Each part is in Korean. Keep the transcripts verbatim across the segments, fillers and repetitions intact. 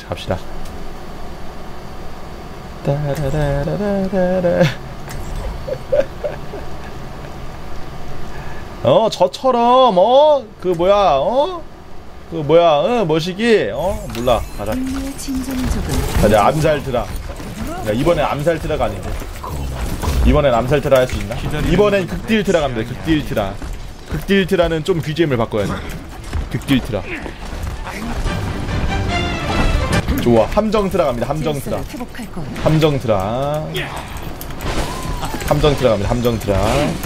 갑시다. 따라라라라라라. 어 저처럼 어 그 뭐야 어 그 뭐야 어 머시기 어 몰라 가자. 가자 암살트라. 야 이번엔 암살트라가 아닌데. 이번엔 암살트라 할 수 있나? 이번엔 극딜트라 갑니다. 극딜트라. 극딜트라는 좀 비지엠을 바꿔야 돼. 극딜트라. 좋아. 함정트라 갑니다. 함정트라. 함정트라. 함정트라 갑니다. 함정트라.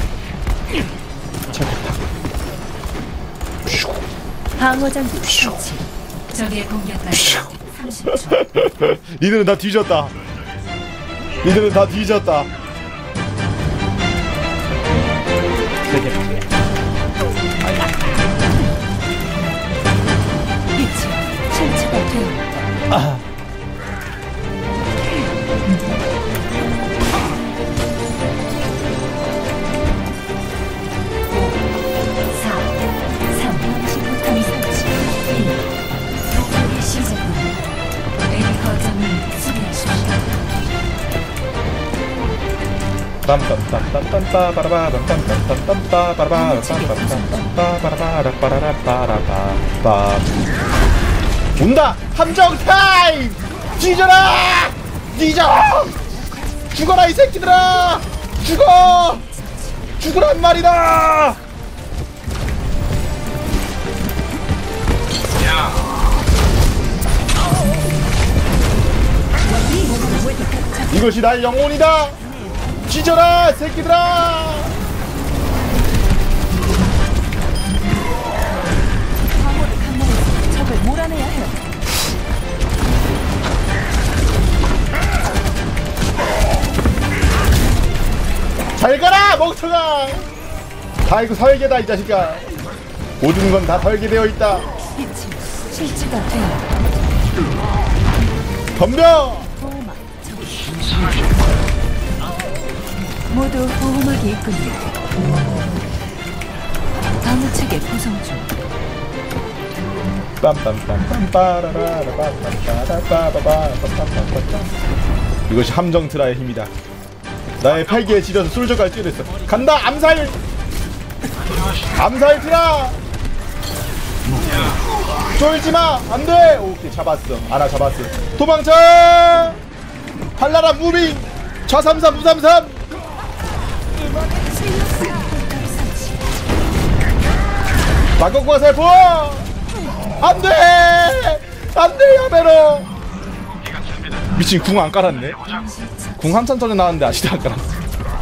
방어장비 설치. 적의 공격까지 삼십 초. 니들은 다 뒤졌다. 니들은 다 뒤졌다. 빛이 실체가 되어. 아. 온다! 함정 타임! 뒤져라! 뒤져! 죽어라 이 새끼들아! 죽어! 죽으란 말이다! 이것이 나의 영혼이다! 뒤져라 새끼들아! 방어를 강화해서 적을 몰아내야 해요. 잘 가라 멍청아! 다 이거 설계다 이 자식아. 모든 건 다 설계되어 있다. 빛이 실체가 되어. 덤벼! 보호막 적이 모두 보호막이 있군요. 방어체계 구성 중. 이것이 함정트라의 힘이다. 나의 팔기에 지려서 솔저까지 찌르했어. 간다 암살! 암살 트라! 쫄지마! 안돼! 오케이 잡았어. 아나 잡았어. 도망쳐! 팔라라 무빙! 좌삼삼 우삼삼! 마곡과 살포! 안돼! 안돼 야베로! 미친 궁 안 깔았네. 궁 한참 전에 나왔는데 아직도 안 깔았어.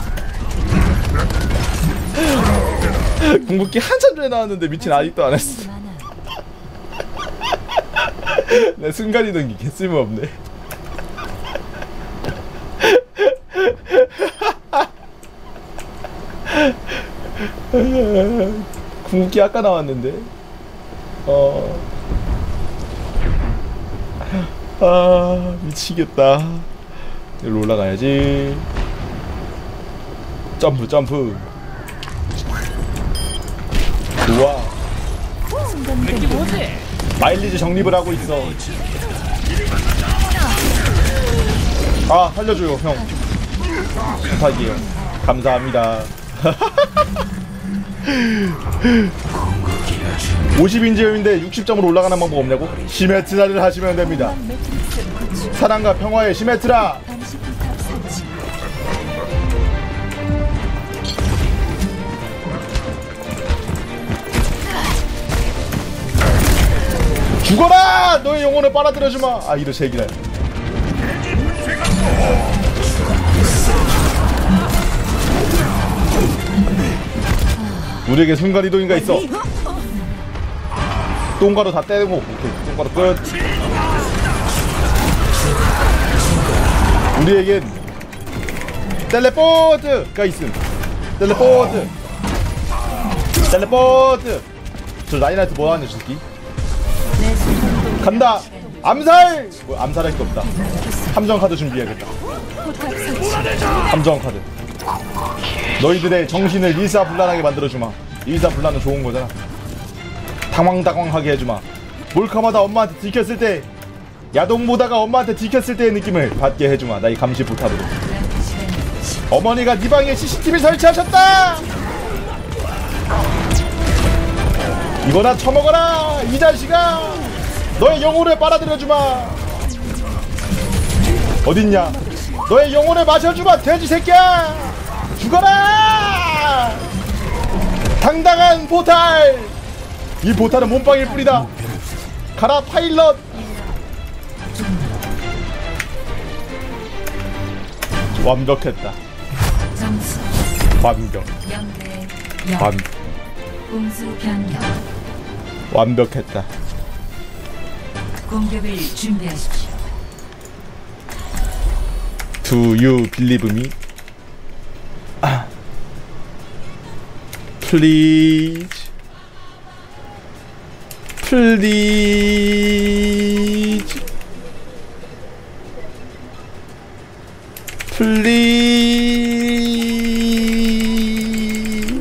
궁극기 한참 전에 나왔는데 미친 아직도 안 했어. 내 순간이동기 개쓸모없네. 궁극기 아까 나왔는데. 어. 아 미치겠다. 여기로 올라가야지. 점프 점프. 좋아. 마일리지 적립을 하고 있어. 아 살려줘요 형. 부탁이에요. 감사합니다. 오십 인지였는데 육십 점으로 올라가는 방법 없냐고? 시메트라를 하시면 됩니다. 사랑과 평화의 시메트라. 죽어라! 너의 영혼을 빨아들여주마. 아 이런 새끼라. 우리에게 순간이동인가 있어. 똥가루 다 떼고. 오케이 똥가루 끝. 우리에겐 텔레포트가 있음. 텔레포트 텔레포트. 저 라인하트 뭐하냐 저 새끼. 간다. 암살! 뭐 암살할 게 없다. 함정 카드 준비해야겠다. 함정 카드. 너희들의 정신을 일사불란하게 만들어주마. 일사불란은 좋은 거잖아. 당황당황하게 해주마. 몰카마다 엄마한테 들켰을 때 야동 보다가 엄마한테 들켰을 때의 느낌을 받게 해주마. 나 이 감시 포탑으로. 어머니가 네 방에 씨씨티비 설치하셨다. 이거나 처먹어라 이 자식아. 너의 영혼을 빨아들여주마. 어딨냐 너의 영혼을 마셔주마 돼지 새끼야. 죽어라. 당당한 포탈. 이 포탈은 몸빵일 뿐이다. 가라 파일럿. 완벽했다. 점수 완벽. 영대 완 영. 공수 변경. 완벽했다. 공격을 준비하십시오. Do you believe me? 아. Please. Please. Please.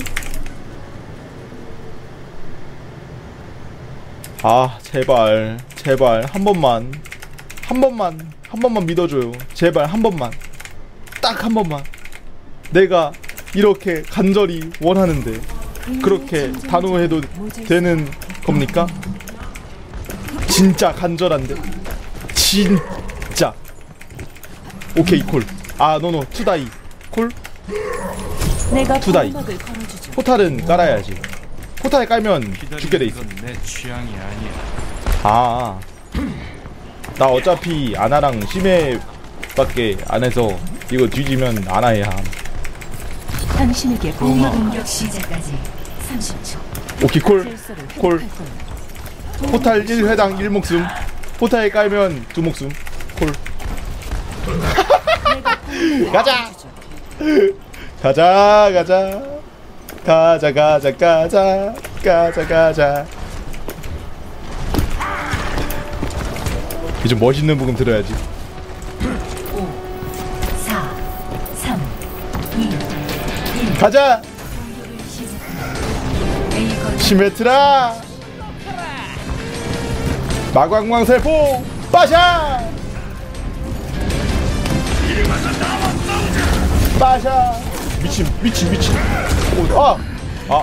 아, 제발. 제발 한 번만. 한 번만. 한 번만 믿어줘요. 제발 한 번만. 딱 한 번만. 내가 이렇게 간절히 원하는데 그렇게 단호해도 되는 겁니까? 진짜 간절한데. 진짜. 오케이 콜. 아 노노 투다이 콜. 내가 투다이. 보호막을 걸어주죠. 포탈은 깔아야지. 포탈에 깔면 죽게 돼 있어. 내 취향이 아니야. 아, 나 어차피 아나랑 심해밖에 안 해서 이거 뒤지면 아나해야 함. 당신에게 보호막 공격 시작까지 삼십 초. 오케이 콜. 질서를 콜. 회복할 거예요. 포탈 일 회당 일 목숨. 포탈에 깔면 두 목숨. 콜. 가자. 가자 가자. 가자 가자 가자. 가자 가자. 이제 멋있는 부금 들어야지. 오, 사, 삼, 이, 일. 가자. A 건 시메트라. 마광광살포 빠샤. 빠샤. 미친 미친 미친. 오, 아! 아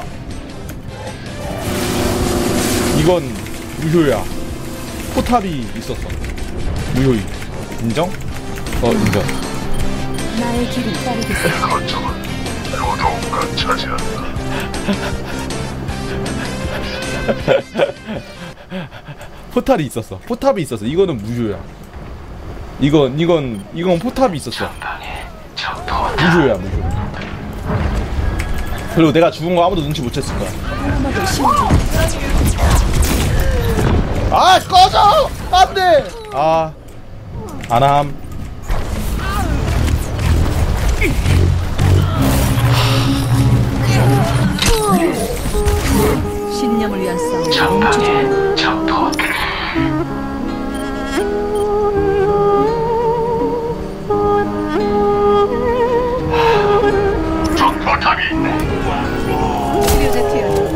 이건 무효야. 포탑이 있었어. 무효이. 인정? 어 인정. 나의 길을 따르겠습니다. 거점은 노동과 차지한다. 포탈이 있었어. 포탑이 있었어. 이거는 무효야. 이건 이건 이건 포탑이 있었어. 무효야 무효. 그리고 내가 죽은 거 아무도 눈치 못 챘을 거야. 보호막을 씌워줘. 아 꺼져! 안돼! 아 안함. 신념을 위한 싸움 멈추지. 적포탑이 있네. 치료제 투여합니다.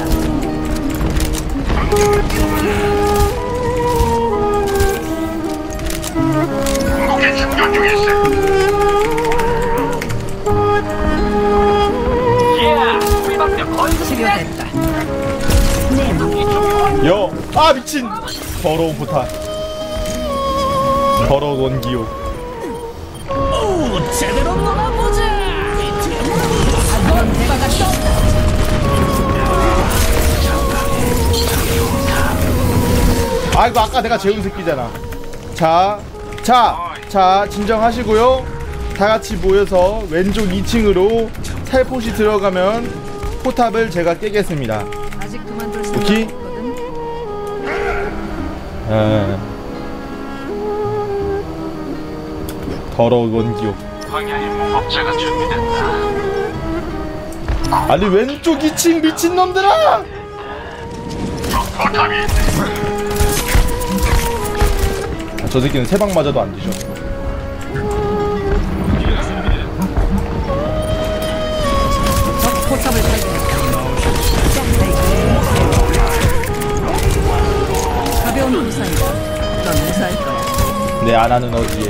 무게 충전 중에 있어. 치료됐다. 여! 아 미친! 더러운 포탈. 더러운 원기요. 제대로 놀아보자. 한번 대박았어. 아이고 아까 내가 재운 새끼잖아. 자, 자, 자 진정하시고요. 다 같이 모여서 왼쪽 이 층으로 살포시 들어가면 포탑을 제가 깨겠습니다. 아직 그만둘 생각 오케이? 없거든. 에... 더러운 원기요. 방향의 무법자가 준비됐다. 아니 왼쪽 이 층 미친놈들아! 적포탑이 있네. 아, 저 새끼는 세 방 맞아도 안 뒤져. 적 포탑을 발견했다. 가벼운 부상이다. 넌 무사할 거야. 내 아나는 어디에?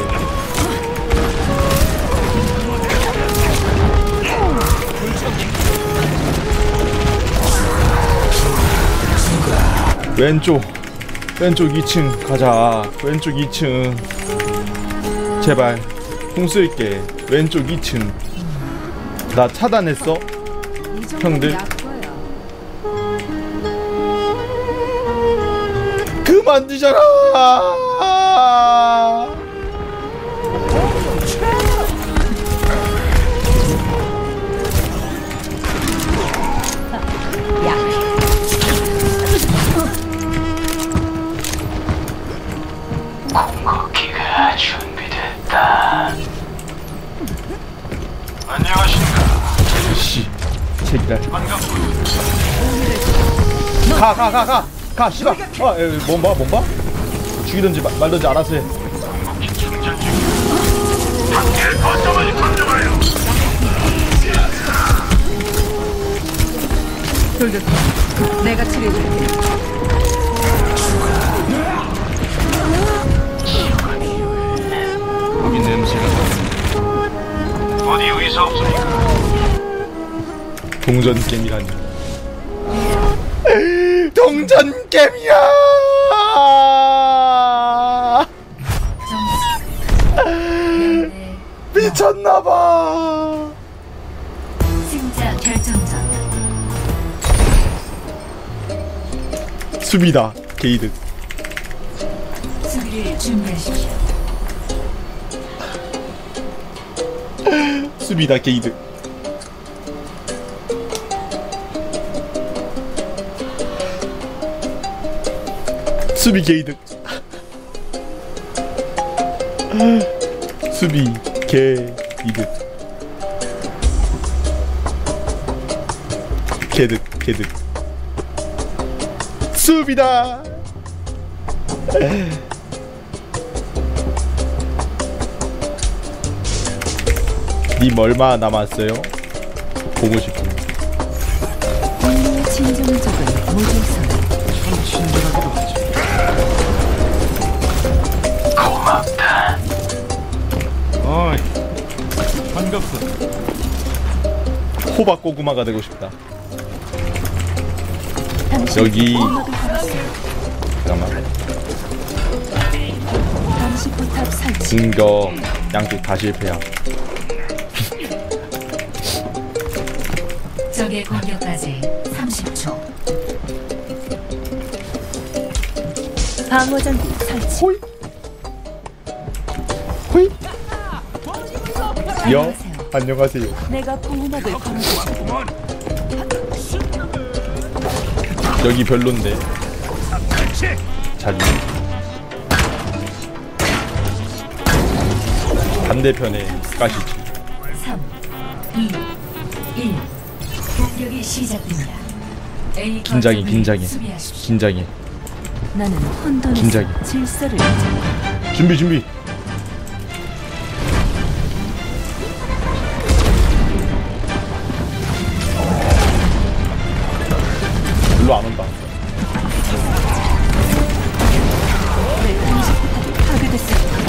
왼쪽 왼쪽 이 층 가자. 왼쪽 이 층 제발 공 쓸게. 왼쪽 이 층 나 차단했어 형들. 그만 뒤져라. 궁극기가 준비됐다. 안녕하십니까. 씨 새끼들. 반갑군. 가 가 가 가 가 씨발. 아 몸봐 몸봐. 죽이든지 마, 말든지 알아서 해. 궁극기 충전 중. 밖에 거점을 던져봐요. 돌격해. 내가 치료해줄게. 거기 냄새가 나. 어디 의사 없습니까? 동전 게임이라니. 동전 게임이야. 미쳤나봐. 승자 결정전. 수비다 게이드. 수비를 준비하십시오. 수비다 게이드. 수비 게이드. 수비 게이드. 게드 게드. 수비다. 님 얼마 남았어요? 보고 싶어. 오늘의 진정적은 모질선. 참 친절하기도 하지. 고맙다. 어이, 반갑소. 호박 고구마가 되고 싶다. 여기 잠깐만. 감시 포탑 설치. 증거 양쪽 다 실패야. 적의 공격까지 삼십 초. 방어 장비 설치. 호이 호이. 여 안녕하세요. 내가 보호막을 걸어주지. 여기 별론데. 자기 반대편에 가시지. 삼, 이, 일. 공격이 시작됩니다. A 긴장해 거점을 긴장해 수비하십시오. 긴장해. 나는 혼돈에서 긴장해. 질서를 준비 준비. 일로 안 온다. 내 감시 포탑이 파괴됐습니다.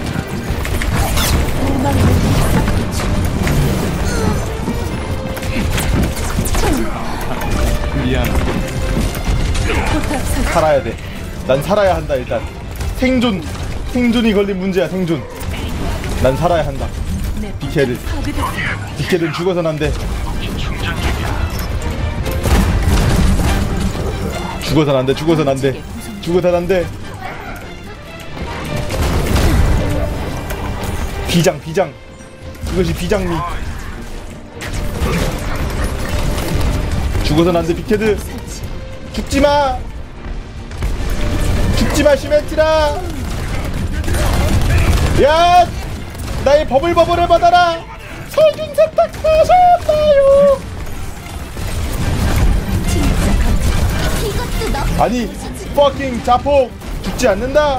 미안. 포탑 설치. 살아야 돼. 난 살아야 한다. 일단 생존 생존이 걸린 문제야. 생존. 난 살아야 한다. 내 비케를 파괴됐습니다. 비케는 죽어선 안 돼. 충전 중이야. 죽어선 안 돼. 죽어선 안 돼. 죽어선 안 돼. 비장 비장. 이것이 비장미. 죽어선 안 돼. 비케드 죽지 마. 죽지 마 시멘트라. 야, 나의 버블버블을 받아라. 살균 세탁 하셨나요? 아니, fucking 자폭 죽지 않는다.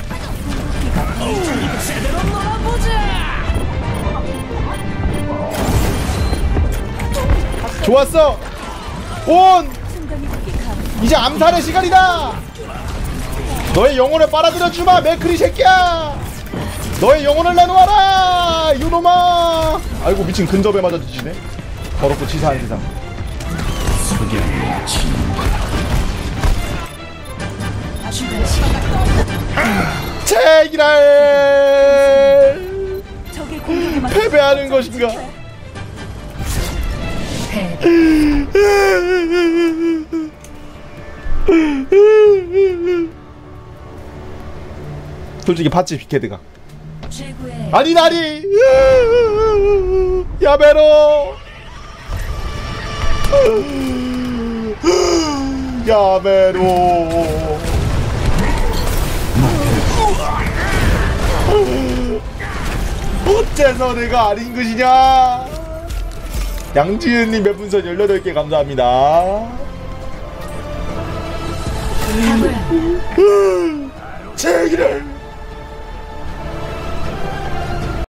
좋았어. 온. 이제 암살의 시간이다. 너의 영혼을 빨아들여 주마, 맥크리 새끼야. 너의 영혼을 내놓아라 이놈아. 아이고 미친 근접에 맞아 뒤지네. 더럽고 치사한 세상. 제기랄 적의 공격에 맞서 패배하는 것인가. 솔직히 팠지 빅헤드가. 최고의 아니 나리 야메로 야메로 어째서 내가 아닌 것이냐. 양지은님 별풍선 열여덟 개 감사합니다. 답을 제기를